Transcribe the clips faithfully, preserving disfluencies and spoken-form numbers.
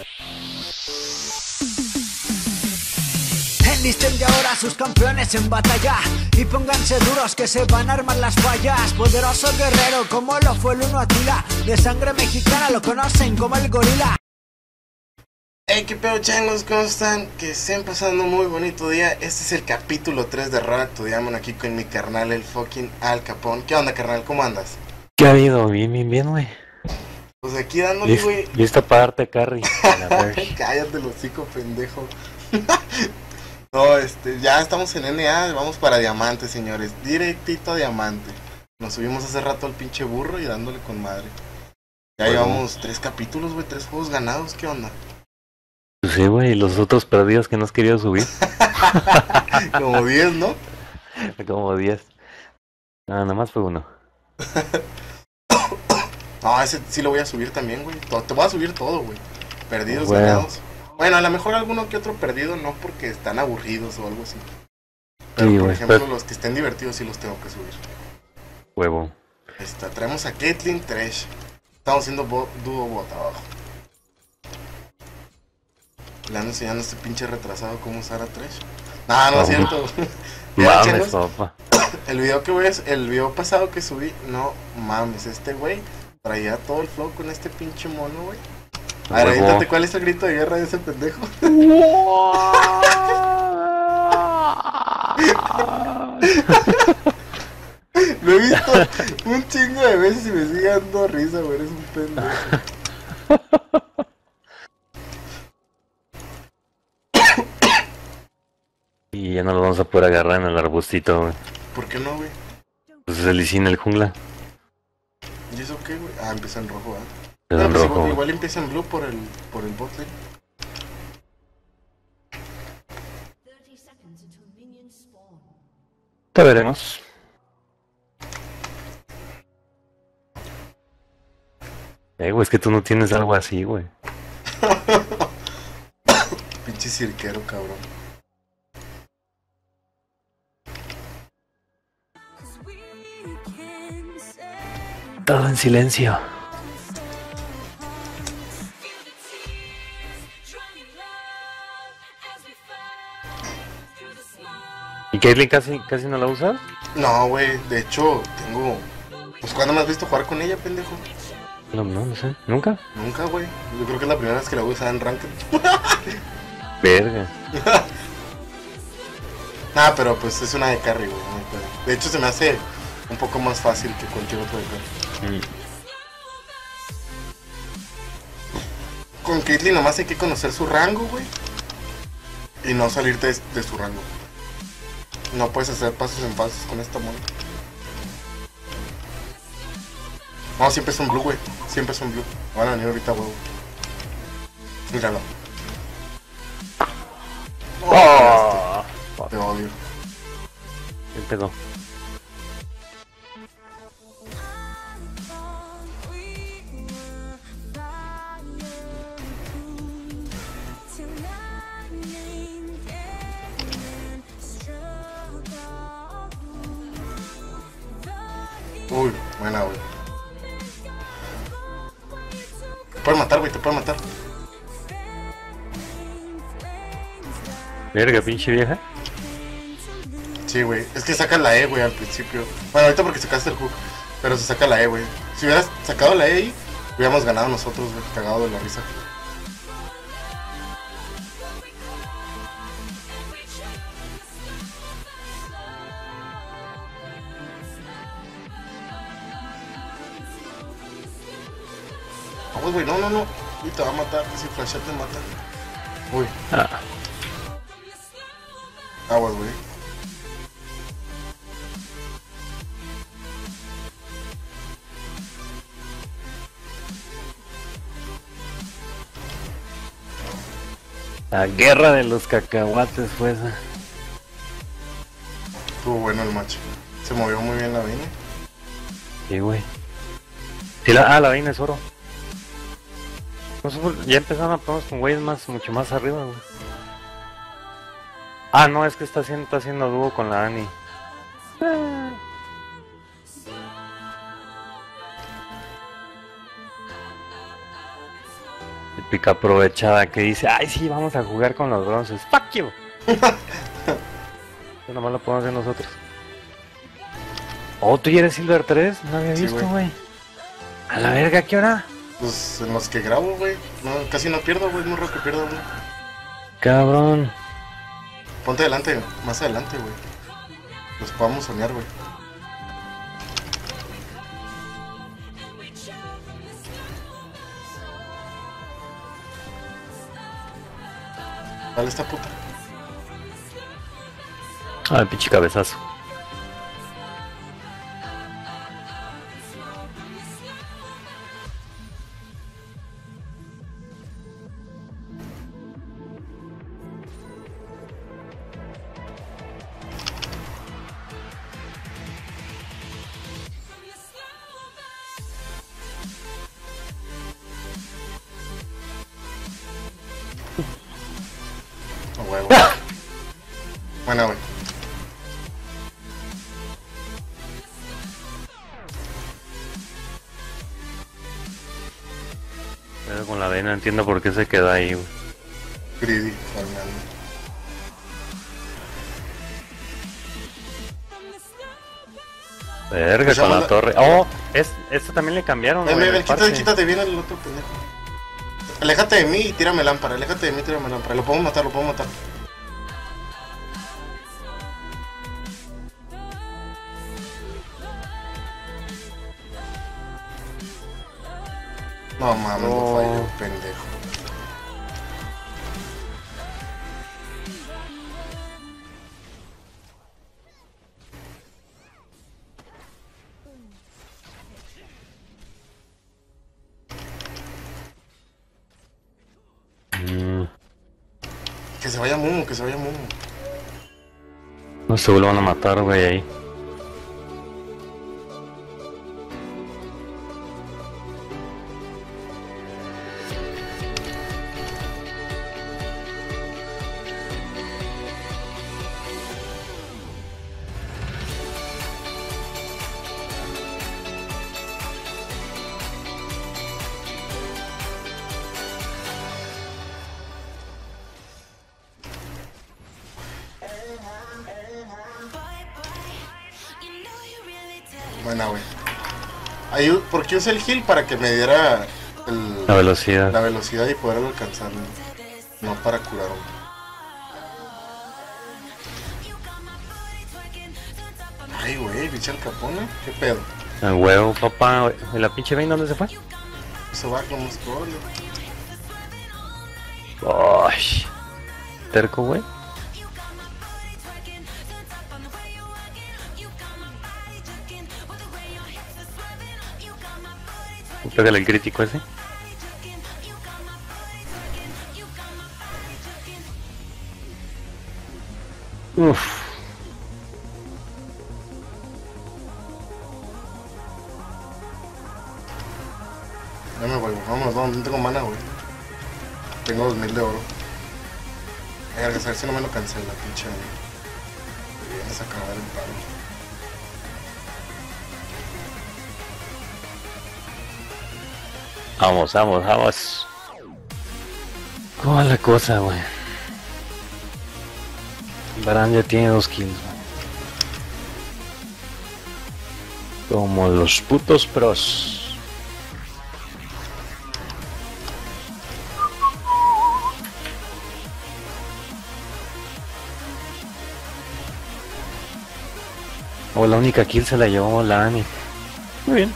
Enlisten de ahora sus campeones en batalla y pónganse duros que se van a armar las fallas. Poderoso guerrero como lo fue el uno Atila, de sangre mexicana lo conocen como el gorila. Hey, qué pedo changos, ¿cómo están? Que estén pasando un muy bonito día. Este es el capítulo tres de Run to Diamond aquí con mi carnal, el fucking Al Capón. ¿Qué onda, carnal? ¿Cómo andas? ¿Qué ha habido? Bien, bien, bien, güey. Pues aquí dándole, güey. Listo para darte carry. Cállate, el hocico, pendejo. No, este, ya estamos en N A, vamos para Diamante, señores. Directito a Diamante. Nos subimos hace rato al pinche burro y dándole con madre. Ya bueno. Llevamos tres capítulos, güey, tres juegos ganados, ¿qué onda? Sí, güey, y los otros perdidos que no has querido subir. Como diez, ¿no? Como diez. No, nada más fue uno. No, ese sí lo voy a subir también, güey. Te voy a subir todo, güey. Perdidos, bueno. ganados. Bueno, a lo mejor alguno que otro perdido, no porque están aburridos o algo así. Pero sí, por wey, ejemplo, pero... los que estén divertidos sí los tengo que subir. Huevo. Esta, traemos a Caitlyn Thresh. Estamos haciendo bo dúo bot abajo. Le ando enseñando a este pinche retrasado cómo usar a Thresh. No, no es cierto. Mames, papá. El video que voy a, el video pasado que subí, no mames, este güey traía todo el flow con este pinche mono, güey. A ver, avítate, ¿cuál es el grito de guerra de ese pendejo? Lo he visto un chingo de veces y me sigue dando risa, güey, eres un pendejo. Y ya no lo vamos a poder agarrar en el arbustito, güey. ¿Por qué no, güey? Pues se le hicina el jungla. ¿Y eso qué, güey? Ah, empieza en rojo, ¿eh? Pero pues rojo, igual, igual empieza en blue por el, por el bot lane. Te veremos. Eh, güey, es que tú no tienes algo así, güey. Pinche cirquero, cabrón. Todo en silencio. ¿Y Caitlyn casi, casi no la usas? No, güey, de hecho, tengo... Pues, ¿cuándo me has visto jugar con ella, pendejo? No, no, no sé. ¿Nunca? Nunca, güey. Yo creo que es la primera vez que la voy a usar en Ranked. Verga. Ah, pero pues es una de carry, güey. De hecho, se me hace un poco más fácil que cualquier otro de carry. Mm. Con Caitlyn nomás hay que conocer su rango, güey. Y no salirte de, de su rango. No puedes hacer pasos en pasos con esta mono. No, siempre es un blue, güey. Siempre es un blue. Van a venir ahorita, huevo. Míralo. Oh, oh, te odio. ¿Qué pedo? Uy, buena, güey. Te pueden matar, güey, te pueden matar. Verga, pinche vieja. Sí, güey. Es que saca la E, güey, al principio. Bueno, ahorita porque sacaste el hook. Pero se saca la E, güey. Si hubieras sacado la E ahí, hubiéramos ganado nosotros, güey. Cagado de la risa. Uy, güey, no, no, no. Uy, te va a matar. Si flashar te mata. Uy. Ah. Aguas, güey. La guerra de los cacahuates fue esa. Estuvo bueno el match. Se movió muy bien la Vayne. Sí, güey. Sí, la, ah, la Vayne es oro. Nosotros ya empezaron a ponernos con güeyes más, mucho más arriba, güey. Ah, no, es que está haciendo, está haciendo dúo con la Annie. Ah. Típica aprovechada que dice, ay sí, vamos a jugar con los bronces. Fuck you. Eso nomás lo podemos hacer nosotros. Oh, tú ya eres Silver tres, no había Sí, visto, güey. güey. A la verga, ¿qué hora? Pues en los que grabo, güey. No, casi no pierdo, güey. Es muy raro que pierda, güey. Cabrón. Ponte adelante, más adelante, güey. Los podamos soñar, güey. Dale esta puta. Ay, pinche cabezazo. A huevo. Bueno, güey. Pero con la B no entiendo por qué se queda ahí, güey. Greedy, Fernando. Verga, Pues ya con la manda- torre. Oh, es, esto también le cambiaron, Ven, güey, ven, el ven, quítate, parche. quítate bien el otro pendejo. Aléjate de mí y tírame lámpara. Aléjate de mí y tírame lámpara. Lo podemos matar, lo podemos matar. No mames, no No. falló, pendejo. Mm, Que se vaya Mumu, que se vaya Mumu. no se vuelvan a matar, güey, ahí. Buena, güey. Ahí, ¿por qué usé el heal? Para que me diera el- La velocidad. la velocidad y poderlo alcanzar, ¿no? No para curarme. Ay, güey, bicho al Capone. ¿Qué pedo? El huevo, papá. güey. ¿Y la pinche Vayne dónde se fue? Eso va como scroll. Ay, terco, güey. Pégale el crítico ese. Uff. Ya me voy, vamos, vamos, no tengo mana, güey. Tengo dos mil de oro. Ay, a ver si no me lo cancela, pinche. Vienes a acabar el paro. Vamos, vamos, vamos. ¿Cómo va la cosa, güey? Baran ya tiene dos kills, güey. Como los putos pros. O la única kill se la llevó la Ani. Muy bien.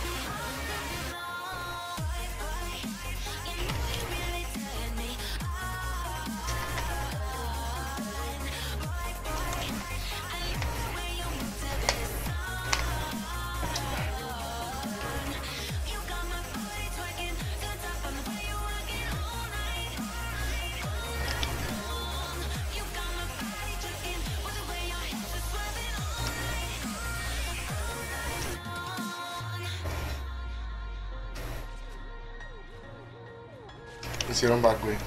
Hicieron back, güey.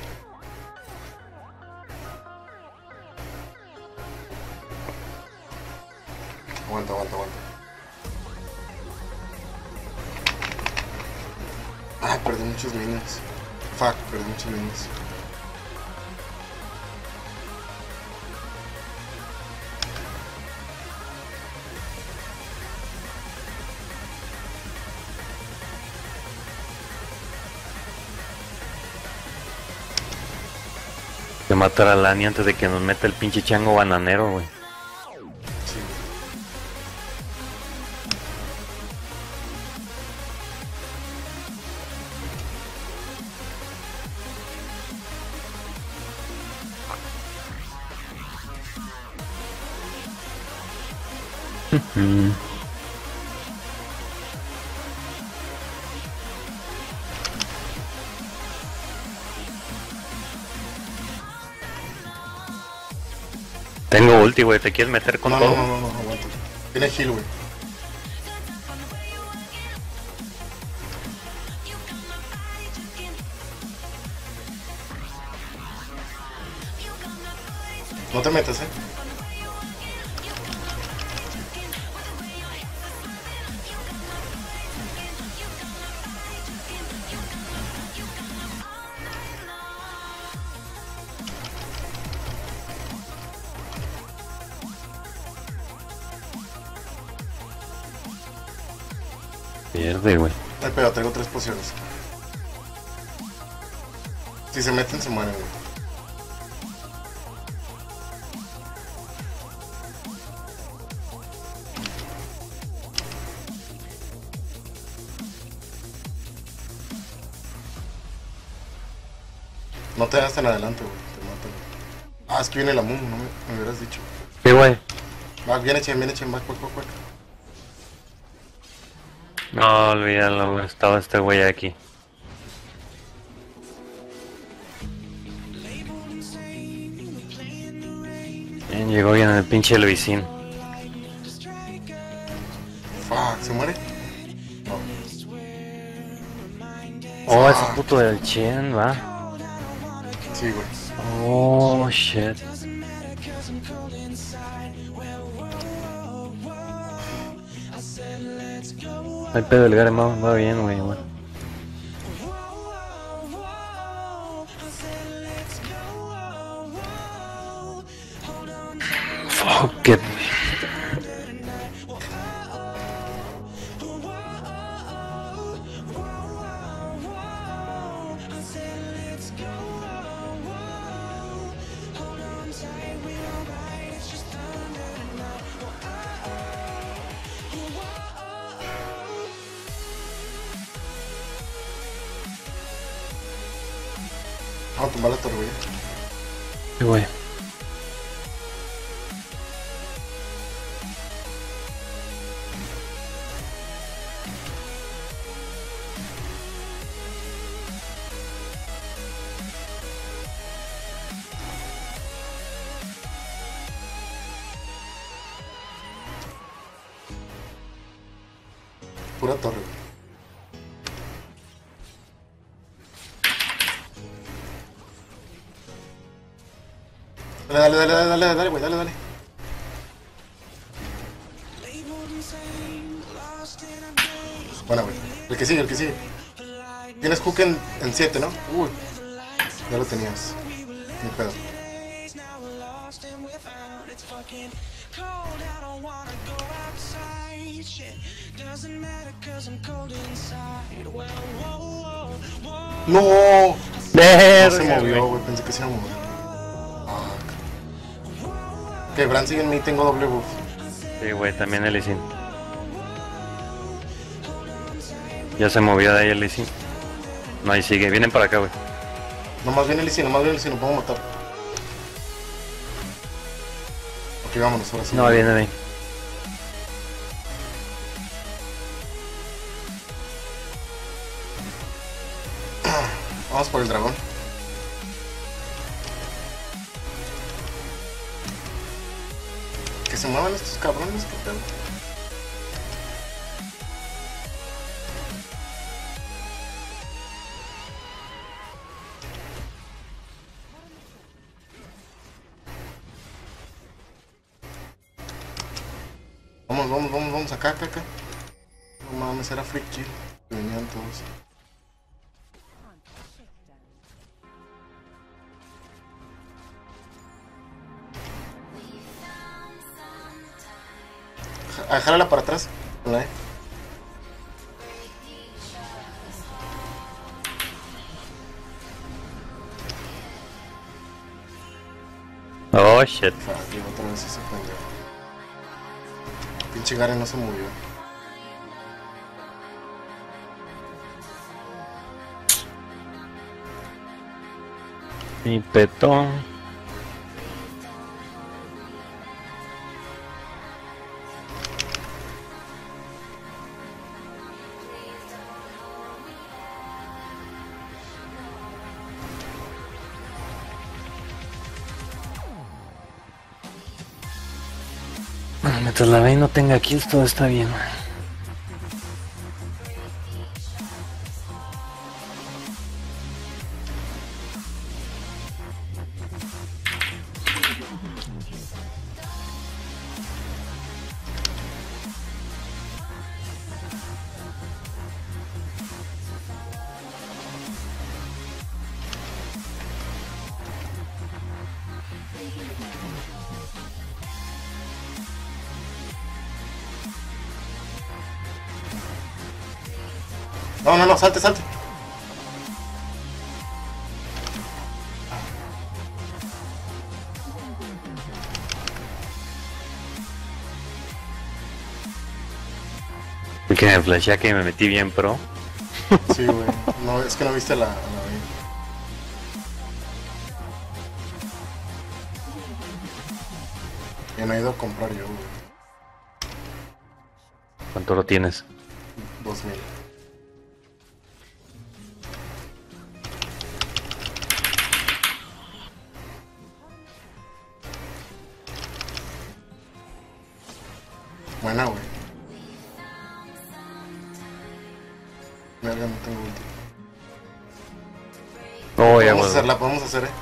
Aguanta, aguanta, aguanta. Ah, perdí muchos minions. Fuck, perdí muchos líneas. Que matar a Lani antes de que nos meta el pinche chango bananero, güey. Sí. Mm. Tengo ulti, güey, ¿te quieres meter con No, todo? no, no, no, no, aguanta. Tiene heal, güey. No te metas, eh. Pierde, güey. No hay pedo, traigo tres pociones. Si se meten, se mueren, güey. No te das tan adelante, güey. Te matan. Ah, es que viene la Moon, no me, me hubieras dicho. Sí, güey. Va, viene Chen, viene Chen, va, cuac, cuac, cuac. No, olvídalo, güey. Estaba este güey aquí. Bien, llegó bien el pinche Luisín. Fuck, ¿se muere? No. Oh, ese puto del Chen, va. Sí, güey. Oh, shit. El pedo del Garen va, va bien, güey, güey. Fuck it. Vamos a tumbar la torre, güey. Sí, güey. Pura torre, güey. Dale, dale, dale, dale, dale, dale, güey, dale, dale. Buena, güey. El que sigue, el que sigue. Tienes hook en siete, ¿no? Uy. Ya lo tenías. Ni pedo. No. No se movió, güey. Pensé que se iba a mover. Que Bran sigue en mí, tengo doble buff. Sí, güey, también el Lee Sin. Ya se movió de ahí el Lee Sin. No, ahí sigue. Vienen para acá, güey. Nomás viene el Lee Sin, nomás viene el Lee Sin, lo puedo matar. Ok, vámonos, ahora sí. No, viene de ahí. Vamos por el dragón. Que se muevan estos cabrones, que pedo. Vamos, vamos, vamos, vamos, acá, acá, acá. No mames, era free kill. Venían todos. Ja- Jálala para atrás. Con la E. Oh shit. Fuck, y otra vez ese pendejo. Pinche Garen no se movió. Mi petón. Bueno, mientras la Vayne no tenga kills, todo está bien. No, no, no, salte, salte. Que me flashea que me metí bien pro. Sí, güey. No, es que no viste la, la Vayne. Y no he ido a comprar yo, güey. ¿Cuánto lo tienes? Dos mil. Buena, güey. Verga, no tengo ulti. Oh, ya, Podemos güey. hacerla, podemos hacer, eh.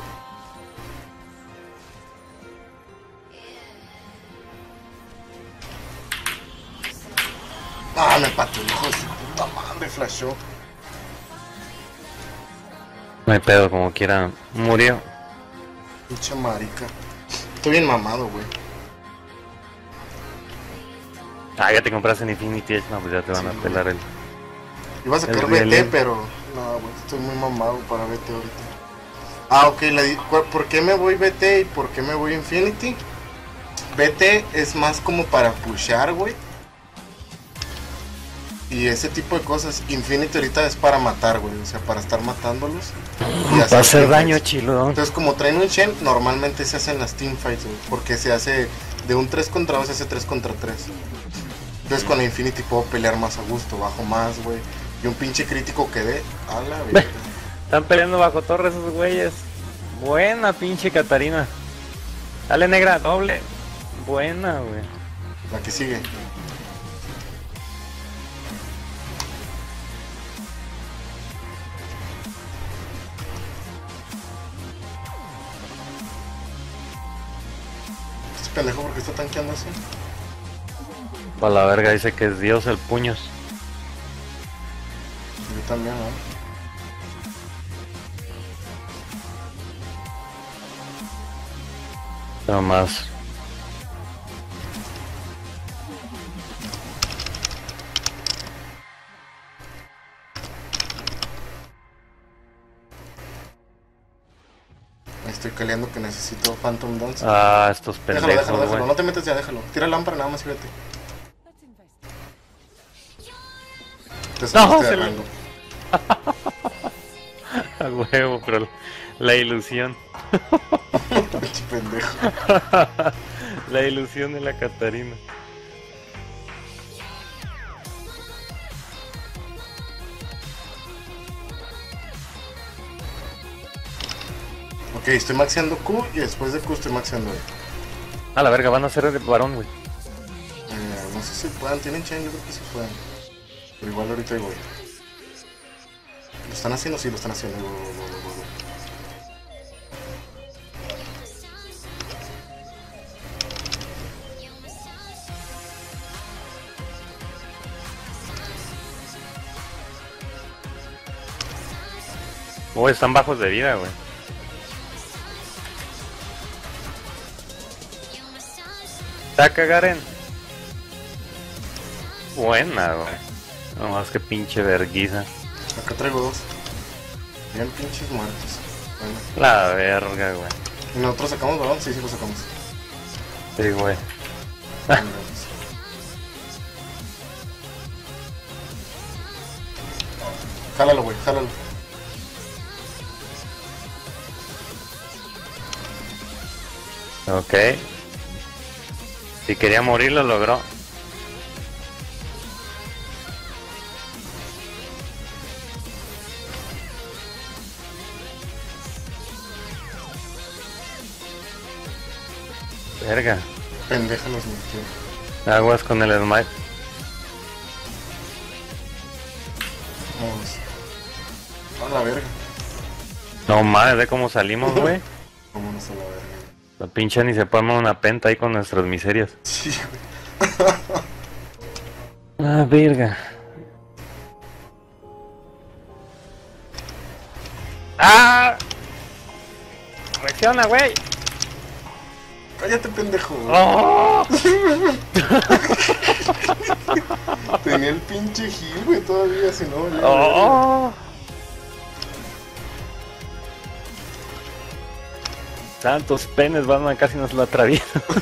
Ah, me pateó, hijo de su puta madre, flashó. No hay pedo, como quiera. Murió. Pinche marica. Estoy bien mamado, güey. Ah, ya te compraste en Infinity Edge. No, pues ya te van Sí, a güey. pelar el. Iba a sacar El B T, violín. pero no, güey, estoy muy mamado para B T ahorita. Ah, ok, la di- cu- ¿por qué me voy B T y por qué me voy Infinity? B T es más como para pushear, güey. Y ese tipo de cosas. Infinity ahorita es para matar, güey. O sea, para estar matándolos. y Va a hacer teamfights. daño, chilo. Entonces, como traen un Shen, normalmente se hacen las teamfights, güey. Porque se hace de un tres contra dos, se hace tres contra tres. Entonces, con la Infinity puedo pelear más a gusto, bajo más, güey. Y un pinche crítico que dé a la verga. Están peleando bajo torre esos güeyes. Buena pinche Catarina. Dale, negra, doble. Buena, güey. La que sigue. Este pendejo, ¿por qué está tanqueando así? Para la verga dice que es Dios el puños. Yo también, ¿no? Nada más. Ahí estoy caleando que necesito Phantom Dance. Ah, estos déjalo, pendejos, déjalo, déjalo. güey. No te metas ya, déjalo. Tira lámpara nada más y vete. Te No, saliste de se le- rango. A huevo, pero la ilusión. Pinche pendejo. La ilusión de la Catarina. Ok, estoy maxeando Q y después de Q estoy maxeando E. A la verga, van a ser el varón, güey. Eh, no sé si puedan, tienen chain, yo creo que sí pueden. Pero igual ahorita ahí voy. ¿Lo están haciendo? Sí, lo están haciendo. Go, go, go, go, go. Güey, están bajos de vida, güey. Saca, Garen. buena, güey. No más que pinche verguiza. Acá traigo dos. Bien pinches muertos. Bueno. La verga, güey. ¿Y nosotros sacamos balón? Sí, sí lo sacamos. Sí, güey. Jálalo, güey, jálalo. Ok. Si quería morir, lo logró. Verga. Pendeja los metió. Aguas con el smite. Vamos. A la verga. No mames, ve cómo salimos, güey. Vámonos a la verga. La pinche ni se pone una penta ahí con nuestras miserias. Sí, güey. Ah, verga. ¡Ah! Reacciona, güey. Cállate, pendejo. ¡Oh! Tenía el pinche gil, güey, todavía, si no. Ya, ¡Oh! Tantos penes, Batman casi nos lo atraviesa.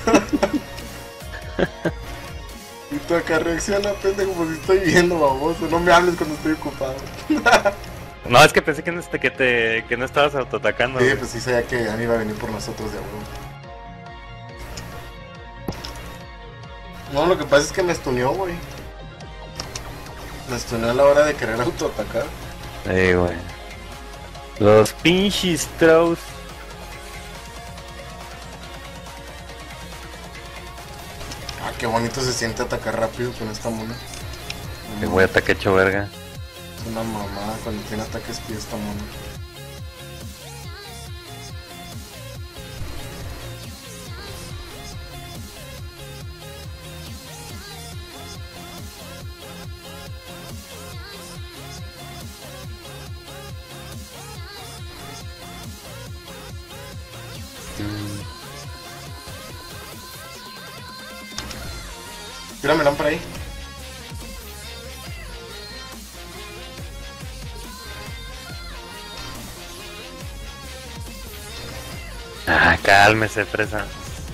Y tú acá reacciona, pendejo, pues si estoy viendo, baboso. No me hables cuando estoy ocupado. No, es que pensé que no, este- que te, que no estabas autoatacando. Sí, güey. pues sí sabía que Ani iba a venir por nosotros de huevo. No, lo que pasa es que me stuneó, güey. Me stuneó a la hora de querer autoatacar. Sí, güey. Los pinches throws. Ah, qué bonito se siente atacar rápido con esta mona. Que güey, ataque hecho verga. Es una mamada cuando tiene ataques pie esta mona. Tírame lámpara ahí. Ah, cálmese, fresa.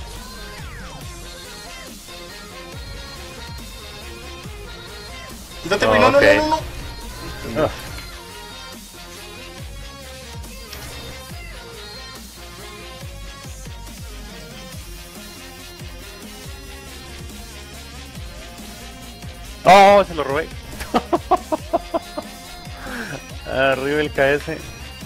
Quítate, Oh, güey, no, no, ok. no, no, no. Ugh. Oh, se lo robé. Arriba el K S.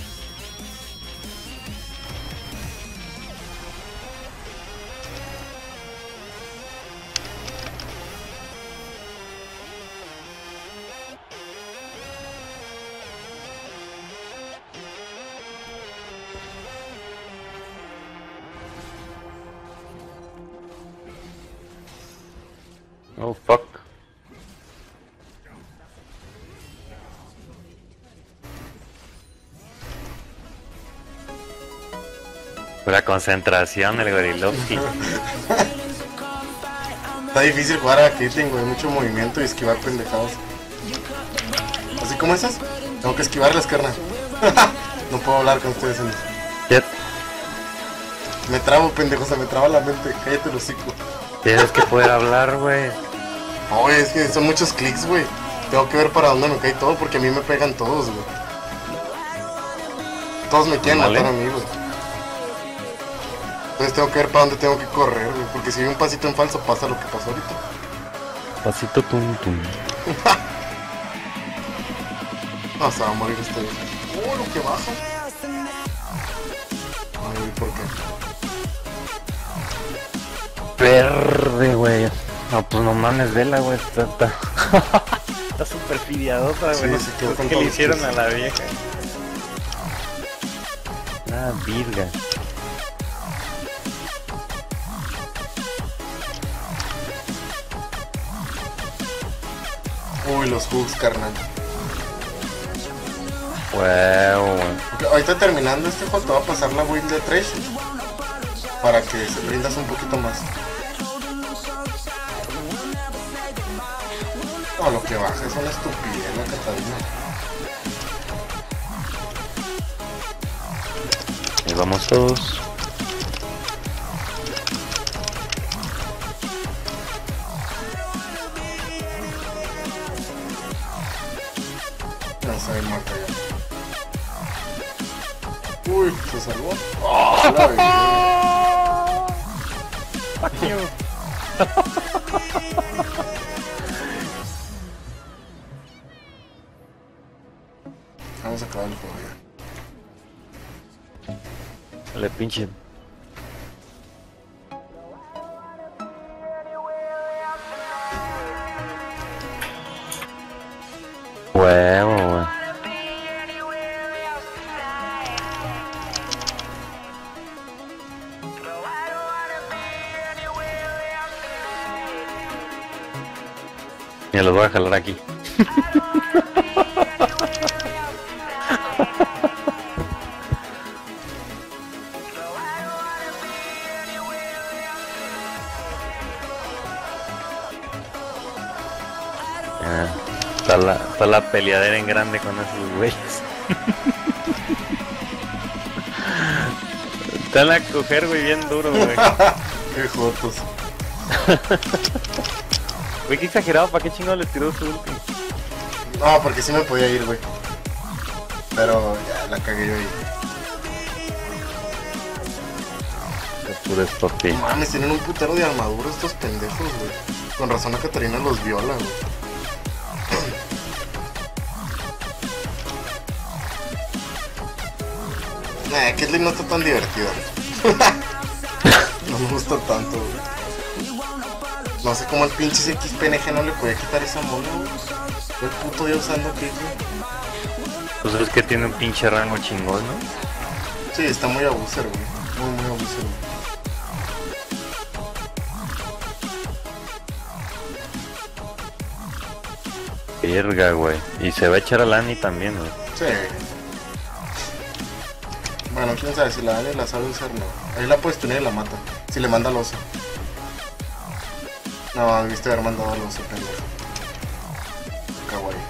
Oh, fuck. Pura concentración, el Gorilovsky. Está difícil jugar a Caitlyn, güey, mucho movimiento y esquivar pendejados. Así como esas, tengo que esquivarlas, carnal. No puedo hablar con ustedes en eso. Jet, Me trabo, pendejo, se me traba la mente. Cállate el hocico. tienes que poder hablar, güey. No, güey, es que son muchos clics, güey. Tengo que ver para dónde me cae todo porque a mí me pegan todos, güey. Todos me quieren Vale. matar a mí, güey. Entonces tengo que ver para dónde tengo que correr, güey. Porque si hay un pasito en falso pasa lo que pasó ahorita. Pasito tum tum. No, se va a morir este. Oh, lo que baja. Ay, ¿por qué? Verde, güey. No, pues no mames, vela, güey. Está, está... está súper fidiadosa, güey. Sí, No se sé quedó por con qué todo le el hicieron piso. a la vieja. Ah, virga. Uy, los hooks, carnal. Huevo, güey. Ok, ahorita terminando este juego te va a pasar la build de Thresh para que se rindas un poquito más. No, lo que baja es una estupidez la Catarina. Ahí vamos todos. No se mata ya. Uy, se salvó. ¡Oh, la vida! Fuck you. Vamos a acabar el juego ya. Le pinche. Huevo, güey. Me los voy a jalar aquí. Ah, está, la, está la peleadera en grande con esos güeyes. Están a coger, güey, bien duro, güey. Qué jotos. Güey, qué exagerado, ¿para qué chingo le tiró su ulti? No, porque sí me podía ir, güey. Pero ya la cagué yo ahí. Qué puro papi. No mames, tienen un putero de armadura estos pendejos, güey. Con razón la Catarina los viola, güey. Nah, Caitlyn no está tan divertida. No me gusta tanto, güey. No sé cómo el pinche X P N G no le podía quitar esa mona, güey. El puto día usando Caitlyn. Pues es que tiene un pinche rango chingón, ¿no? Sí, está muy abuser, güey. Muy, muy abuser, güey. Verga, güey. Y se va a echar a Lani también, güey. Sí. Bueno, quién sabe, si la Dani la sabe usar, no. Ahí la puedes tener y la mata. Si le manda al oso. No, debiste haber mandado al oso, pendejo. Kawaii.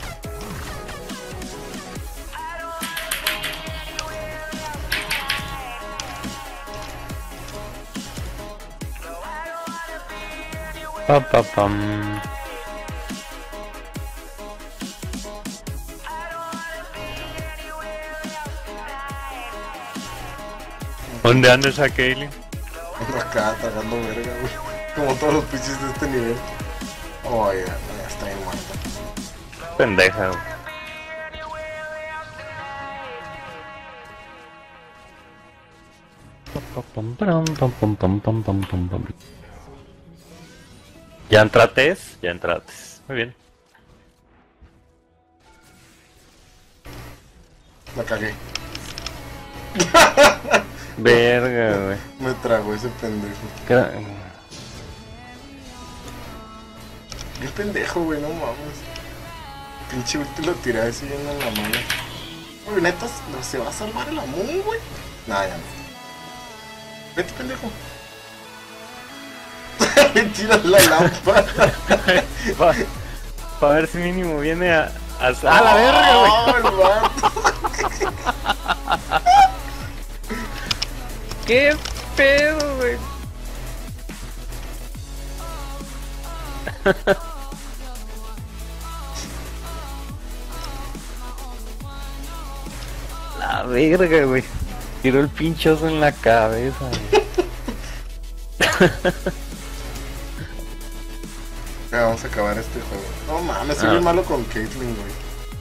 Pa, pa, pam. ¿Dónde anda esa Caitlyn? Acá tragando verga, güey. Como todos los pinches de este nivel. Oh, ya, ya está bien muerta. Pendeja, güey. ¿Ya entrates? Ya entrates. Muy bien. La cagué. Verga, güey. Me trago ese pendejo. Cra- Qué pendejo, güey, no mames. Pinche ulti lo tiré así en la mano. Uy, neta, ¿no se va a salvar el Amun, güey? Nah, ya no. Vete, pendejo. Le tiras la lámpara. Para pa ver si mínimo viene a... A, a la verga, güey. Oh, el vato. ¿Qué pedo, güey? La verga, güey. Tiró el pinchoso en la cabeza, güey. Ya, vamos a acabar este juego. No mames, soy Ah. bien malo con Caitlyn, güey.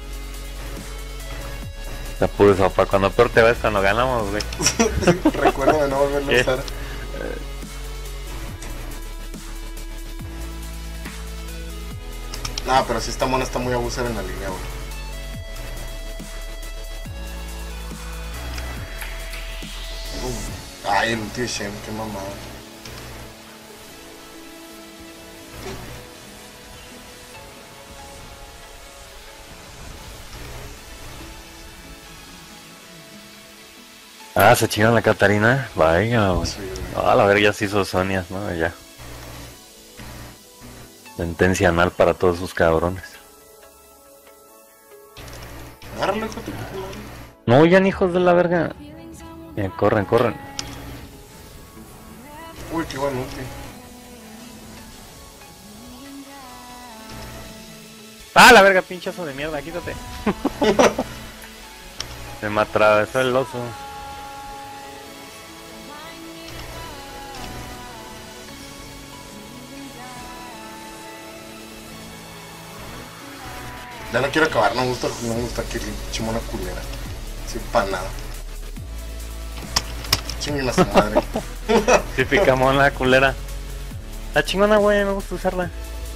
Está puro sopa. Cuando peor te ves cuando ganamos, güey. Recuerdo de no volverlo a ¿Qué? usar. No, pero si esta mona está muy abusada en la línea, güey. Uh, Ay, el ulti de Shen, qué mamada. Ah, se chingan la Catarina. Vaya, güey. Sí, güey. Ah, la verga ya se hizo Sonias, ¿no? Ya. Sentencia anal para todos sus cabrones. Agárralo, hijo de tu puta madre. No, ya, hijos de la verga. Bien, corren, corren. Uy, qué bueno, tío. Ah, la verga, pinchazo de mierda, quítate. Se me atravesó el oso. Ya no quiero acabar, no me gusta, no me gusta que chimona culera. Sin pa' nada. Chinguen a su madre. Típica mona culera. La chingona, güey, me gusta usarla.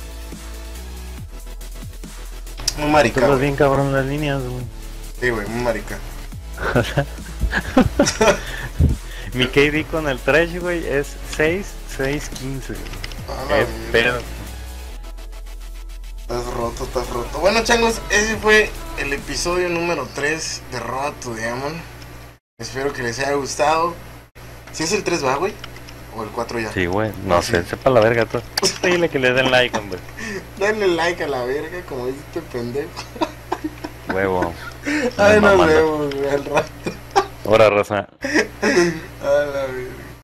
Muy marica. Todos güey. bien cabrón las líneas, güey. Sí, güey, muy marica. Mi K D con el trash, güey, es seis, seis, quince. A la Eh, verga. pero Estás roto, estás roto. Bueno, changos, ese fue el episodio número tres de Road to Diamond. Espero que les haya gustado. ¿Si es el tres va, güey? ¿O el cuatro ya? sí, güey, no Sí. sé, sepa la verga tú. Dile que le den like, hombre. Denle like a la verga, como dice este pendejo. Huevo. Ay, nos mamando. vemos, güey, al rato. Ahora, raza. A la verga.